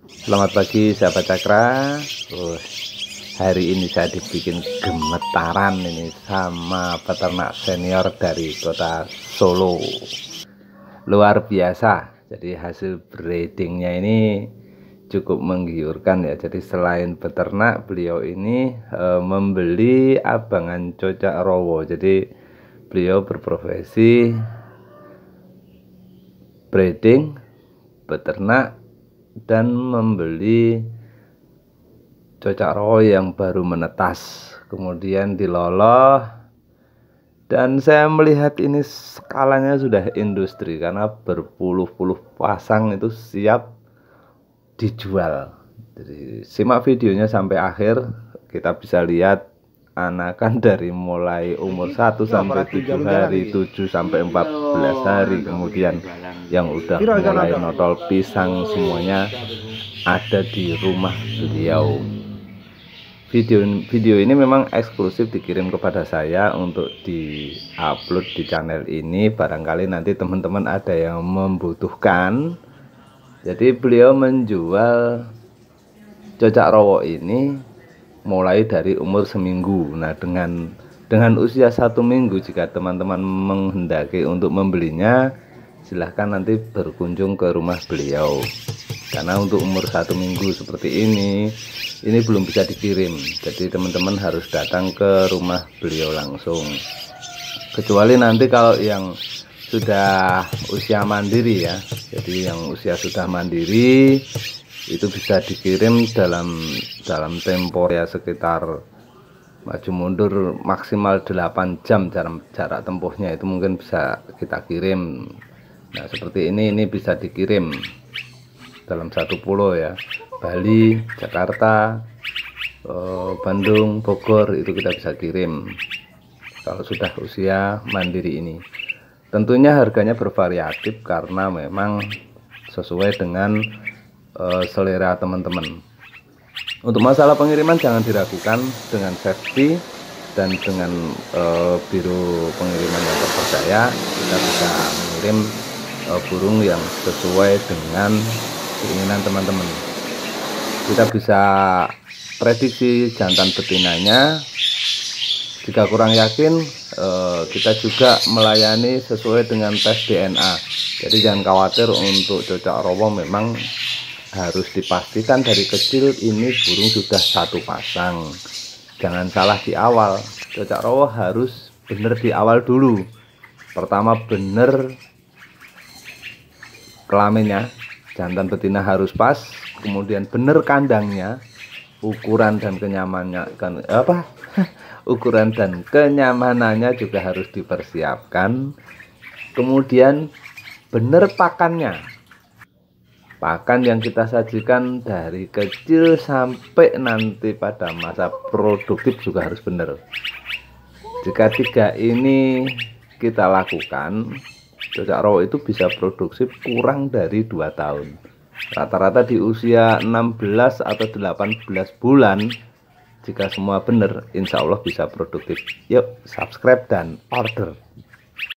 Selamat pagi sahabat Cakra. Hari ini saya dibikin gemetaran ini sama peternak senior dari kota Solo. Luar biasa. Jadi hasil breedingnya ini cukup menggiurkan ya. Jadi selain peternak, beliau ini membeli abangan cocak rowo. Jadi beliau berprofesi breeding, beternak, dan membeli cocak rowo yang baru menetas, kemudian diloloh. Dan saya melihat ini skalanya sudah industri karena berpuluh-puluh pasang itu siap dijual. Jadi simak videonya sampai akhir, kita bisa lihat anakan dari mulai umur 1 sampai 7 hari, 7 sampai 14 hari, kemudian yang udah mulai notol pisang, semuanya ada di rumah beliau. Video ini memang eksklusif dikirim kepada saya untuk di-upload di channel ini. Barangkali nanti teman-teman ada yang membutuhkan. Jadi beliau menjual cocak rowo ini mulai dari umur seminggu. Nah, dengan usia 1 minggu, jika teman-teman menghendaki untuk membelinya, silahkan nanti berkunjung ke rumah beliau. Karena untuk umur 1 minggu seperti ini belum bisa dikirim. Jadi teman-teman harus datang ke rumah beliau langsung. Kecuali nanti kalau yang sudah usia mandiri ya. Jadi yang usia sudah mandiri itu bisa dikirim dalam tempo ya sekitar maju mundur maksimal 8 jam jarak tempuhnya, itu mungkin bisa kita kirim. Nah, seperti ini bisa dikirim dalam satu pulau ya, Bali, Jakarta, Bandung, Bogor, itu kita bisa kirim kalau sudah usia mandiri ini. Tentunya harganya bervariatif karena memang sesuai dengan selera teman-teman. Untuk masalah pengiriman jangan diragukan, dengan safety dan dengan biro pengiriman yang terpercaya kita bisa mengirim burung yang sesuai dengan keinginan teman-teman. Kita bisa prediksi jantan betinanya. Jika kurang yakin, kita juga melayani sesuai dengan tes DNA. Jadi jangan khawatir, untuk cocak rowo memang harus dipastikan dari kecil ini burung sudah 1 pasang. Jangan salah di awal. Cocak rowo harus benar di awal dulu. Pertama benar kelaminnya, jantan betina harus pas, kemudian benar kandangnya, ukuran dan kenyamanannya ukuran dan kenyamanannya juga harus dipersiapkan. Kemudian benar pakannya. Pakan yang kita sajikan dari kecil sampai nanti pada masa produktif juga harus benar. Jika 3 ini kita lakukan, cocak rowo itu bisa produksi kurang dari 2 tahun. Rata-rata di usia 16 atau 18 bulan, jika semua benar, insya Allah bisa produktif. Yuk subscribe dan order.